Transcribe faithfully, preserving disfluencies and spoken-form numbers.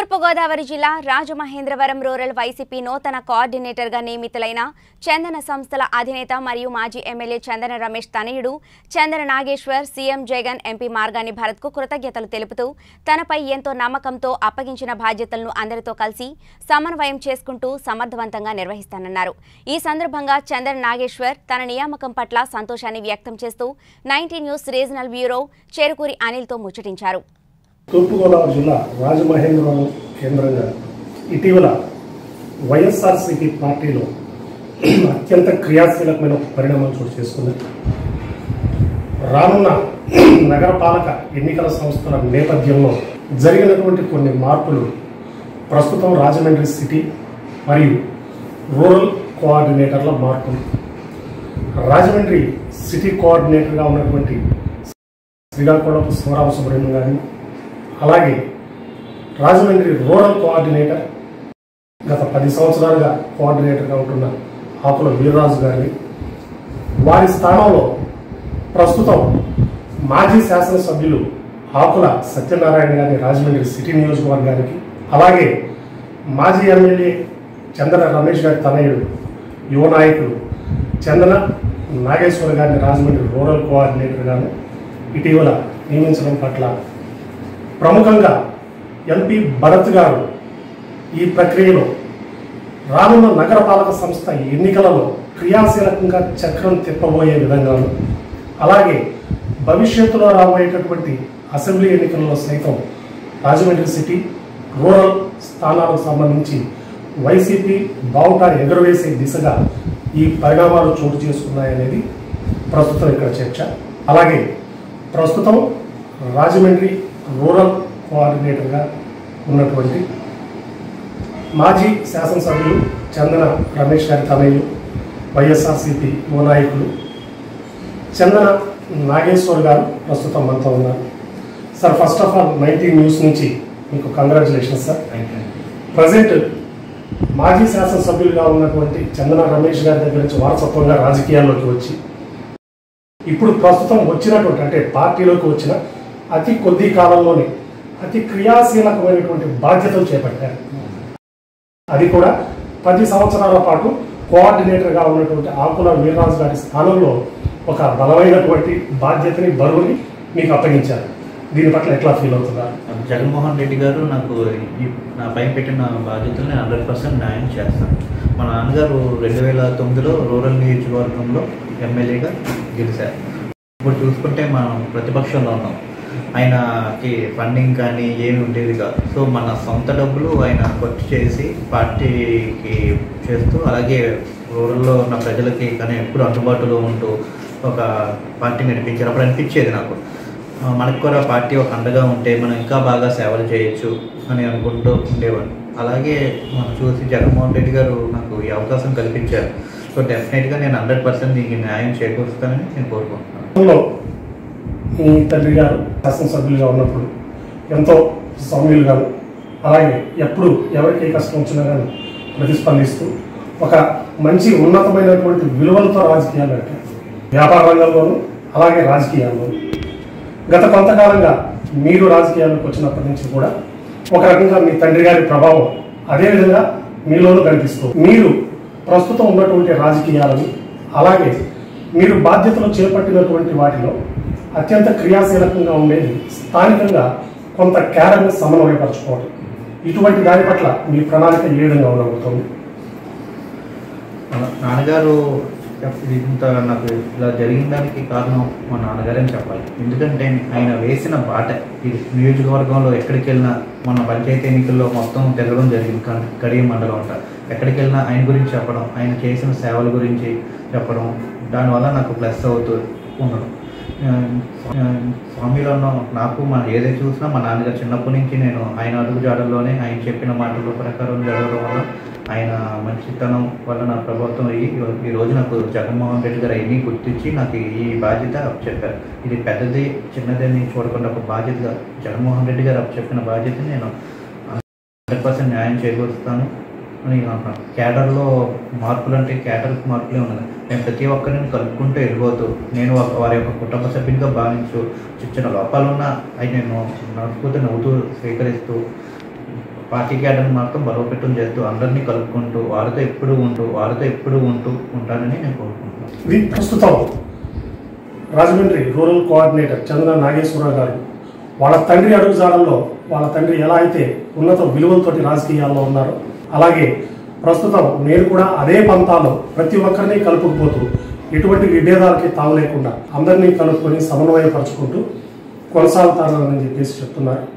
తూర్పు గోదావరి జిల్లా రాజమహేంద్రవరం రూరల్ వైసీపీ నూతన కోఆర్డినేటర్ గా నియమితులైన చందన సంస్థల అధినేత మరియు మాజీ ఎమ్మెల్యే చందన రమేష్ తనయుడు చందన నాగేశ్వర్ సీఎం జగన్ ఎంపీ మార్గాని భరత్ కు కృతజ్ఞతలు తెలుపుతూ తనపై ఎంతో నమ్మకంతో అప్పగించిన బాధ్యతలను అందరితో కలిసి సమన్వయం చేసుకుంటూ సమర్థవంతంగా నిర్వహిస్తానన్నారు. ఈ సందర్భంగా చందన నాగేశ్వర్ తన నియామకం పట్ల సంతోషాన్ని వ్యక్తం చేస్తూ ninety news regional bureau Cherukuri Anil తో ముచ్చటించారు. తూర్పు గోదావరి జిల్లా రాజమహేంద్రవరం కేంద్రంగా ఇటీవల వైఎస్ఆర్సీపీ పార్టీలో అత్యంత క్రియాశీలకమైన పరిణామాలు చోటు చేసుకుంది. రానున్న నగరపాలక ఎన్నికల సంస్థల నేపథ్యంలో జరిగినటువంటి కొన్ని మార్పులు ప్రస్తుతం రాజమండ్రి సిటీ మరియు రూరల్ కోఆర్డినేటర్ల మార్పులు. రాజమండ్రి సిటీ కోఆర్డినేటర్గా ఉన్నటువంటి శ్రీకాకుళం శివరామ సుబ్రహ్మణ్యం గారిని, అలాగే రాజమండ్రి రూరల్ కోఆర్డినేటర్ గత పది సంవత్సరాలుగా కోఆర్డినేటర్గా ఉంటున్న ఆకుల వీర్రాజు గారిని, వారి స్థానంలో ప్రస్తుతం మాజీ శాసనసభ్యులు ఆకుల సత్యనారాయణ గారిని రాజమండ్రి సిటీ నియోజకవర్గానికి, అలాగే మాజీ ఎమ్మెల్యే చందన రమేష్ గారి తనయుడు యువ నాయకులు చందన నాగేశ్వర్ గారిని రాజమండ్రి రూరల్ కోఆర్డినేటర్గాను ఇటీవల నియమించడం పట్ల ప్రముఖంగా ఎంపీ భరత్ గారు ఈ ప్రక్రియలో రానున్న నగరపాలక సంస్థ ఎన్నికలలో క్రియాశీలకంగా చక్రం తిప్పబోయే విధంగాను, అలాగే భవిష్యత్తులో రాబోయేటటువంటి అసెంబ్లీ ఎన్నికలలో సైతం రాజమండ్రి సిటీ రూరల్ స్థానాలకు సంబంధించి వైసీపీ బావుట ఎగురవేసే దిశగా ఈ పరిణామాలు చోటు చేసుకున్నాయనేది ప్రస్తుతం ఇక్కడ చర్చ. అలాగే ప్రస్తుతం రాజమండ్రి రూరల్ కోఆర్డినేటర్గా ఉన్నటువంటి మాజీ శాసనసభ్యులు చందన రమేష్ గారి తనయులు వైఎస్ఆర్సీపీ యువ నాయకులు చందన నాగేశ్వర్ గారు ప్రస్తుతం మనతో ఉన్నారు. Sir, first of all ninety news నుంచి మీకు కంగ్రాచులేషన్స్ సార్. ప్రజెంట్ మాజీ శాసనసభ్యులుగా ఉన్నటువంటి చందన రమేష్ గారి దగ్గర నుంచి వారసత్వంగా రాజకీయాల్లోకి వచ్చి ఇప్పుడు ప్రస్తుతం వచ్చినటువంటి అంటే పార్టీలోకి వచ్చిన అతి కొద్ది కాలంలోనే అతి క్రియాశీలకమైనటువంటి బాధ్యతలు చేపట్టారు. అది కూడా పది సంవత్సరాల పాటు కోఆర్డినేటర్గా ఉన్నటువంటి ఆకుల వీర్రాజు గారి స్థానంలో ఒక బలమైనటువంటి బాధ్యతని బరువుని మీకు అప్పగించారు. దీని పట్ల ఎట్లా ఫీల్ అవుతున్నారు? జగన్మోహన్ రెడ్డి గారు నాకు నా పైన పెట్టిన బాధ్యతలు నేను హండ్రెడ్ పర్సెంట్ న్యాయం చేస్తాను. మా నాన్నగారు రెండు వేల తొమ్మిదిలో రూరల్ నియోజకవర్గంలో ఎమ్మెల్యేగా గెలిచారు. ఇప్పుడు చూసుకుంటే మనం ప్రతిపక్షంలో ఉన్నాం. ఆయనకి ఫండింగ్ కానీ ఏమి ఉండేది కాదు. సో మన సొంత డబ్బులు ఆయన ఖర్చు చేసి పార్టీకి చేస్తూ, అలాగే రూరల్లో ఉన్న ప్రజలకి కానీ ఎప్పుడు అందుబాటులో ఉంటూ ఒక పార్టీ నడిపించారు. అప్పుడు అనిపించేది నాకు, మనకు కూడా పార్టీ ఒక అండగా ఉంటే మనం ఇంకా బాగా సేవలు చేయొచ్చు అని అనుకుంటూ ఉండేవాడు. అలాగే మనం చూసి జగన్మోహన్ రెడ్డి గారు నాకు ఈ అవకాశం కల్పించారు. సో డెఫినెట్గా నేను హండ్రెడ్ పర్సెంట్ దీనికి న్యాయం చేకూరుస్తానని నేను కోరుకుంటున్నాను. మీ తండ్రి గారు శాసనసభ్యులుగా ఉన్నప్పుడు ఎంతో సౌమ్యులుగాను, అలాగే ఎప్పుడు ఎవరికి ఏ కష్టం వచ్చినా కానీ ప్రతిస్పందిస్తూ ఒక మంచి ఉన్నతమైనటువంటి విలువలతో రాజకీయాలు పెట్టారు. వ్యాపార రంగంలోనూ అలాగే రాజకీయాల్లోనూ. గత కొంతకాలంగా మీరు రాజకీయాల్లోకి వచ్చినప్పటి నుంచి కూడా ఒక రకంగా మీ తండ్రి గారి ప్రభావం అదేవిధంగా మీలోనూ కనిపిస్తూ మీరు ప్రస్తుతం ఉన్నటువంటి రాజకీయాలను, అలాగే మీరు బాధ్యతలు చేపట్టినటువంటి వాటిలో అత్యంత క్రియాశీలకంగా ఉండేది స్థానికంగా కొంత క్యాడర్ని సమన్వయపరచుకోవడం. ఇటువంటి దాని పట్ల మీ ప్రణాళిక ఏ విధంగా ఉండబోతుంది? నాన్నగారు ఇంత నాకు ఇలా జరిగిన దానికి కారణం మా నాన్నగారని చెప్పాలి. ఎందుకంటే ఆయన వేసిన బాట ఇది నియోజకవర్గంలో ఎక్కడికి వెళ్ళినా, మన పంచాయతీ ఎన్నికల్లో మొత్తం తిరగడం జరిగింది. కడియ మండలం అంట ఎక్కడికి వెళ్ళినా ఆయన గురించి చెప్పడం, ఆయన చేసిన సేవల గురించి చెప్పడం, దానివల్ల నాకు ప్లస్ అవుతూ ఉండడం. స్వామిలో నాకు మా ఏదైతే చూసినా మా నాన్నగారు చిన్నప్పటి నుంచి నేను ఆయన అడుగు జాడల్లోనే ఆయన చెప్పిన మాటల ప్రకారం జరగడం వల్ల, ఆయన మంచితనం వల్ల నా ప్రభుత్వం అయ్యి ఈరోజు నాకు జగన్మోహన్ రెడ్డి గారు అవన్నీ గుర్తించి నాకు ఈ బాధ్యత అప్పచెప్పారు. ఇది పెద్దది చిన్నదని చూడకుండా ఒక బాధ్యతగా జగన్మోహన్ రెడ్డి గారు అప్పచెప్పిన బాధ్యతని నేను హండ్రెడ్ పర్సెంట్ న్యాయం చేకూరుస్తాను అని అంటున్నాను. క్యాడర్లో మార్పులు అంటే క్యాడర్కి మార్పులే ఉన్నది. నేను ప్రతి ఒక్కరిని కలుపుకుంటూ వెళ్ళిపోతూ నేను వారి యొక్క కుటుంబ సభ్యునిగా భావించు చిన్న లోపాలున్నా అవి నేను నడుపుతూ నవ్వుతూ స్వీకరిస్తూ పార్టీ క్యాడర్ని మాత్రం బలోపేతం చేస్తూ అందరినీ కలుపుకుంటూ వారితో ఎప్పుడు ఉంటూ వారితో ఎప్పుడు ఉంటూ ఉంటానని నేను కోరుకుంటున్నాను. ఇది ప్రస్తుతం రాజమండ్రి రూరల్ కోఆర్డినేటర్ చంద్ర నాగేశ్వరరావు గారు వాళ్ళ తండ్రి అడుగుజాడల్లో వాళ్ళ తండ్రి ఎలా అయితే ఉన్నత విలువలతోటి రాజకీయాల్లో ఉన్నారో అలాగే ప్రస్తుతం నేను కూడా అదే పంతాలో ప్రతి ఒక్కరిని కలుపుకుపోతూ ఎటువంటి విభేదాలకి తావు లేకుండా అందరినీ కలుపుకొని సమన్వయపరుచుకుంటూ కొనసాగుతానని చెప్పేసి చెప్తున్నారు.